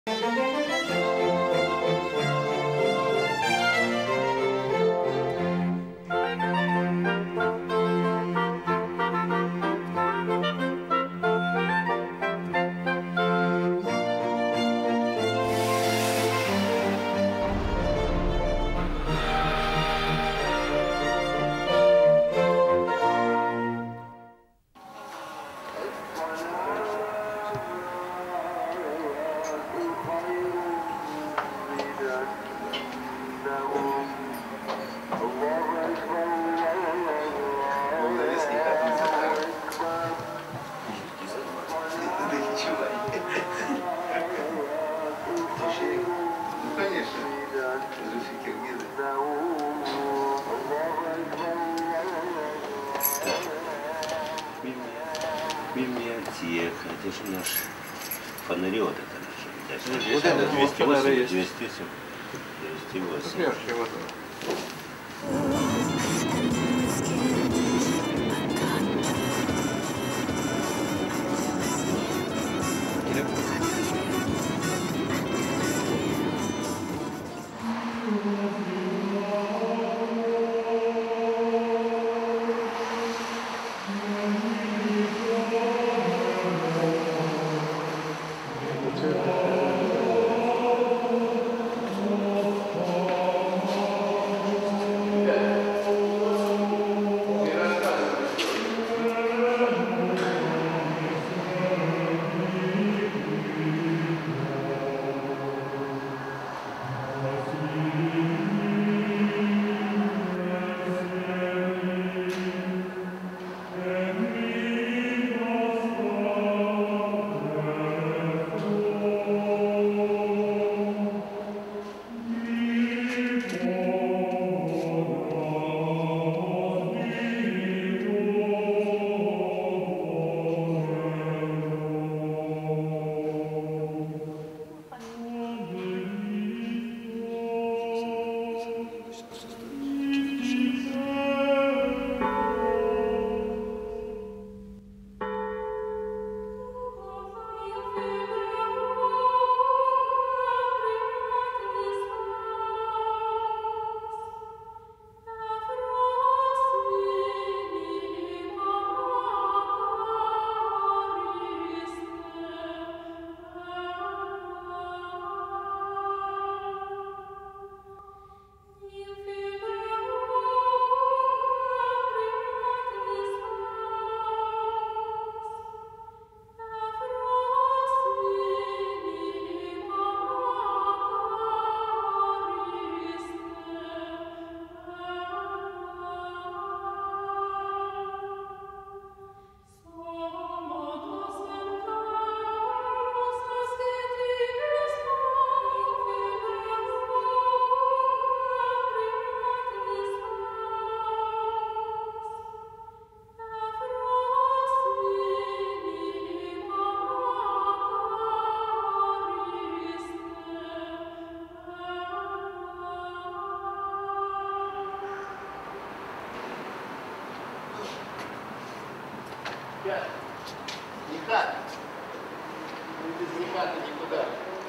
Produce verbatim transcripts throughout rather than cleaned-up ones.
Библиотека, это же наш фонари, вот это наш. Вот это двести восемь, двести семь, двести восемь. Никак. Без никака никуда.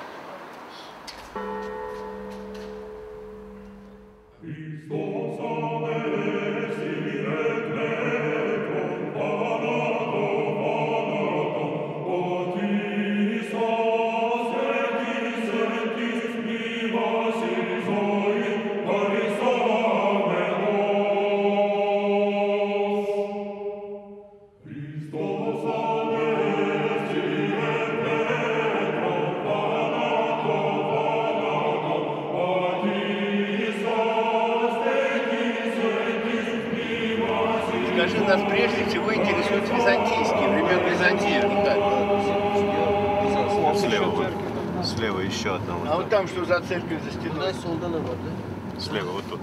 Скажи, нас прежде всего интересует византийский, времен Византии. Слева, слева еще одна. Вот а вот там что за церковь за стеной? Слева, вот тут.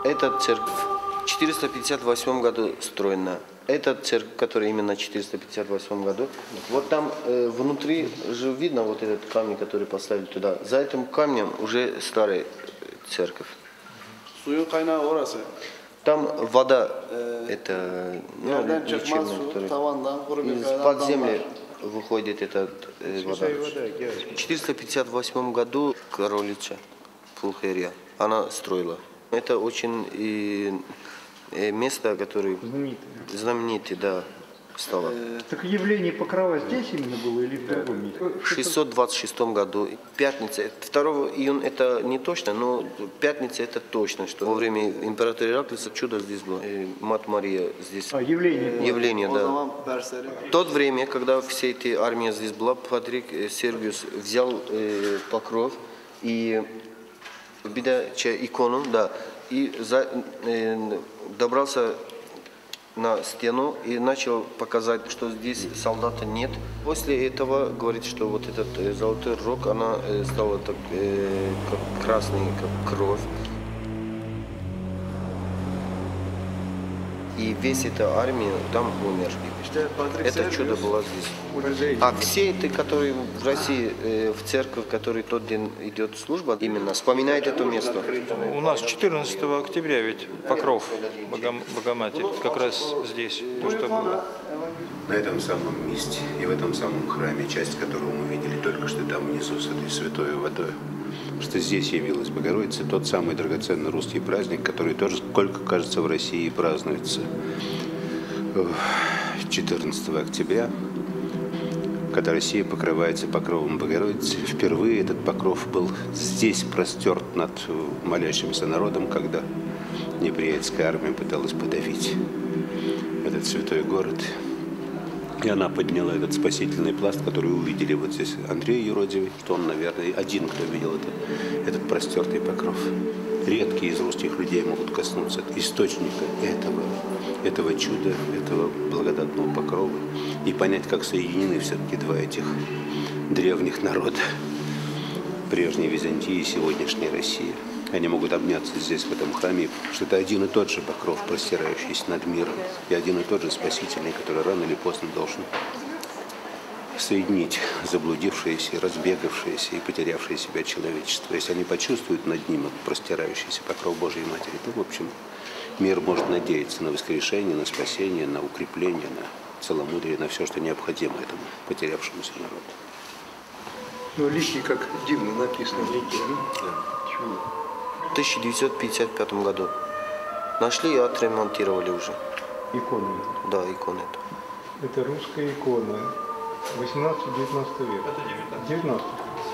Эта церковь в четыреста пятьдесят восьмом году строена. Эта церковь, которая именно в четыреста пятьдесят восьмом году. Вот там э, внутри же видно вот этот камень, который поставили туда. За этим камнем уже старая церковь. Там вода, это ну, из-под земли выходит эта э, вода. В четыреста пятьдесят восьмом году королица Пулхерия, она строила. Это очень и, и место, которое знаменитое, знаменитое, да, стало. Так явление Покрова здесь именно было или в другом месте? В шестьсот двадцать шестом году, пятница, второго июня это не точно, но пятница это точно, что во время императора Ираклиса чудо здесь было. И Мать Мария здесь. А, явление. Явление, да. В то время, когда все эти армии здесь была, Патрик Сергиус взял э, покров и видя икону, да, и за, э, добрался на стену и начал показать, что здесь солдата нет. После этого говорит, что вот этот э, золотой рог, она э, стала так э, как красный, как кровь. И весь эта армия там умер. Это чудо было здесь. А все эти, которые в России, э, в церковь, который тот день идет служба, именно вспоминает это место. У нас четырнадцатого октября ведь Покров Богом, Богоматери, как раз здесь, то, что было. На этом самом месте и в этом самом храме, часть которого мы видели только что там внизу с этой святой водой, что здесь явилась Богородица, тот самый драгоценный русский праздник, который тоже, сколько кажется, в России празднуется четырнадцатого октября, когда Россия покрывается покровом Богородицы. Впервые этот покров был здесь простерт над молящимся народом, когда неприятельская армия пыталась подавить этот святой город. И она подняла этот спасительный пласт, который увидели вот здесь Андрей Юродивый, что он, наверное, один, кто видел это, этот простертый покров. Редкие из русских людей могут коснуться источника этого, этого чуда, этого благодатного покрова и понять, как соединены все-таки два этих древних народа, прежней Византии и сегодняшней России. Они могут обняться здесь, в этом храме, что это один и тот же покров, простирающийся над миром, и один и тот же Спасительный, который рано или поздно должен соединить заблудившееся, разбегавшееся и потерявшее себя человечество. Если они почувствуют над ним простирающийся покров Божьей Матери, то, в общем, мир может надеяться на воскрешение, на спасение, на укрепление, на целомудрие, на все, что необходимо этому потерявшемуся народу. Ну, лики, как дивно написано, лики, да? В тысяча девятьсот пятьдесят пятом году нашли и отремонтировали уже. Иконы. Да, иконы. Это русская икона. восемнадцатый-девятнадцатый век. Это девятнадцатый.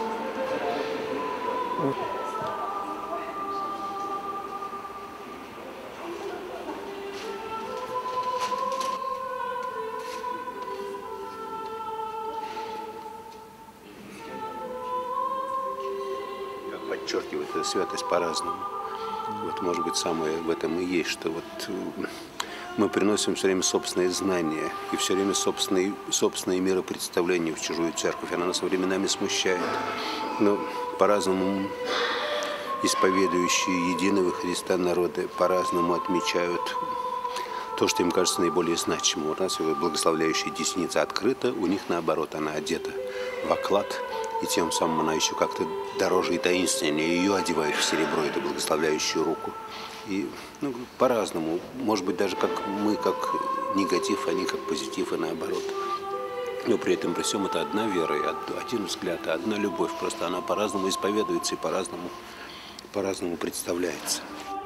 Подчеркивает эту святость по-разному. Вот, может быть, самое в этом и есть, что вот мы приносим все время собственные знания и все время собственные, собственные миропредставления в чужую церковь. Она нас временами смущает. Но по-разному исповедующие единого Христа народы по-разному отмечают то, что им кажется наиболее значимым. У нас благословляющая десница открыта, у них наоборот, она одета в оклад, и тем самым она еще как-то дороже и таинственнее. Ее одевают в серебро, эту благословляющую руку. И ну, по-разному. Может быть, даже как мы, как негатив, они как позитив, и наоборот. Но при этом, при всем, это одна вера, и один взгляд, и одна любовь. Просто она по-разному исповедуется и по-разному, по-разному представляется.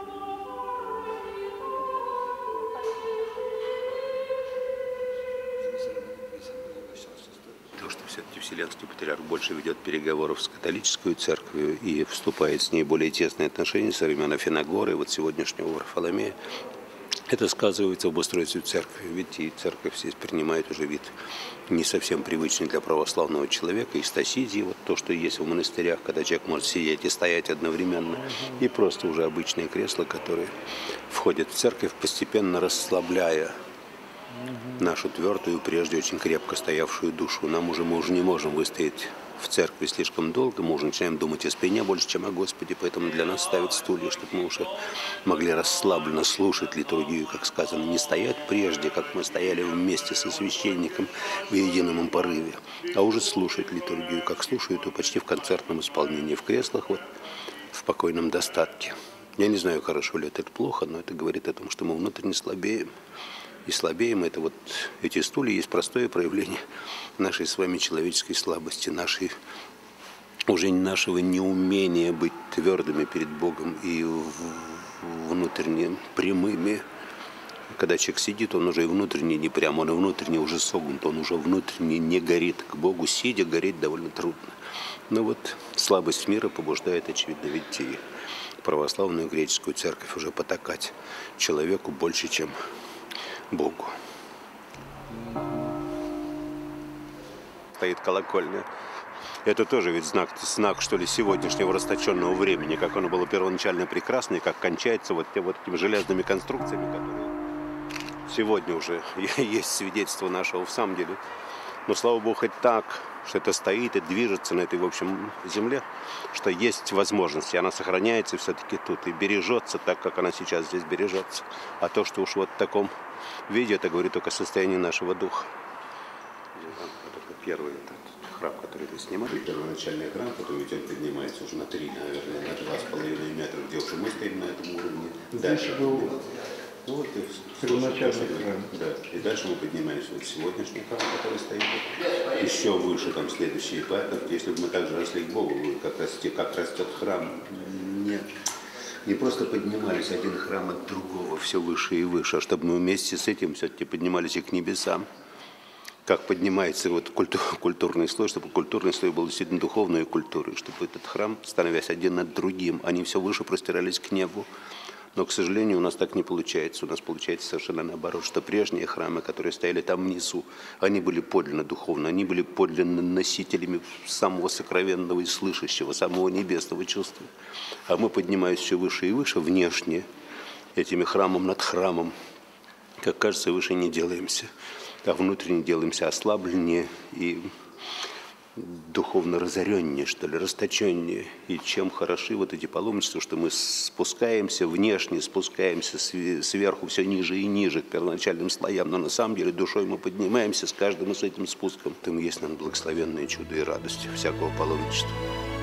Все-таки Вселенский Патриарх больше ведет переговоров с католической церковью и вступает с ней в более тесные отношения со времен Афиногоры и вот сегодняшнего Варфоломея. Это сказывается в устройстве церкви. Видите, и церковь здесь принимает уже вид не совсем привычный для православного человека, истосидии, вот то, что есть в монастырях, когда человек может сидеть и стоять одновременно, и просто уже обычные кресла, которые входят в церковь, постепенно расслабляя нашу твердую, прежде очень крепко стоявшую душу. Нам уже, мы уже не можем выстоять в церкви слишком долго, мы уже начинаем думать о спине больше, чем о Господе, поэтому для нас ставят стулья, чтобы мы уже могли расслабленно слушать литургию, как сказано, не стоять прежде, как мы стояли вместе со священником в едином порыве, а уже слушать литургию, как слушают ее почти в концертном исполнении, в креслах, вот, в покойном достатке. Я не знаю, хорошо ли это или плохо, но это говорит о том, что мы внутренне слабеем. И слабеем, это вот эти стулья есть простое проявление нашей с вами человеческой слабости, нашей, уже нашего неумения быть твердыми перед Богом и внутренне прямыми. Когда человек сидит, он уже и внутренне не прям, он и внутренне уже согнут, он уже внутренне не горит. К Богу сидя гореть довольно трудно. Но вот слабость мира побуждает, очевидно, видите, и православную греческую церковь уже потакать человеку больше, чем Богу. Стоит колокольня. Это тоже ведь знак, знак, что ли, сегодняшнего расточенного времени, как оно было первоначально прекрасно, и как кончается вот, вот этими железными конструкциями, которые сегодня уже есть свидетельство нашего в самом деле. Но, слава Богу, хоть так, что это стоит и движется на этой, в общем, земле, что есть возможность, и она сохраняется все-таки тут и бережется так, как она сейчас здесь бережется. А то, что уж вот в таком виде, это говорит только о состоянии нашего духа. Это первый этот храм, который вы снимали, первоначальный храм, который ведь он поднимается уже на три, наверное, на два с половиной метра, где уже мы стоим на этом уровне. Дальше был ну, вот, первоначальный храм. Да. И дальше мы поднимаемся вот сегодняшний храм, который стоит еще выше, там следующие этапы. Если бы мы также росли к Богу, как, расти, как растет храм, нет. Не просто поднимались один храм от другого все выше и выше, а чтобы мы вместе с этим все-таки поднимались и к небесам. Как поднимается вот культур, культурный слой, чтобы культурный слой был действительно духовной культурой, чтобы этот храм, становясь один над другим, они все выше простирались к небу. Но, к сожалению, у нас так не получается. У нас получается совершенно наоборот, что прежние храмы, которые стояли там внизу, они были подлинно духовны, они были подлинно носителями самого сокровенного и слышащего, самого небесного чувства. А мы, поднимаясь все выше и выше, внешне, этими храмом над храмом, как кажется, выше не делаемся, а внутренне делаемся ослабленнее и духовно разореннее, что ли, расточеннее. И чем хороши вот эти паломничества, что мы спускаемся внешне, спускаемся сверху все ниже и ниже к первоначальным слоям, но на самом деле душой мы поднимаемся с каждым с этим спуском. Тем есть нам благословенное чудо и радость всякого паломничества.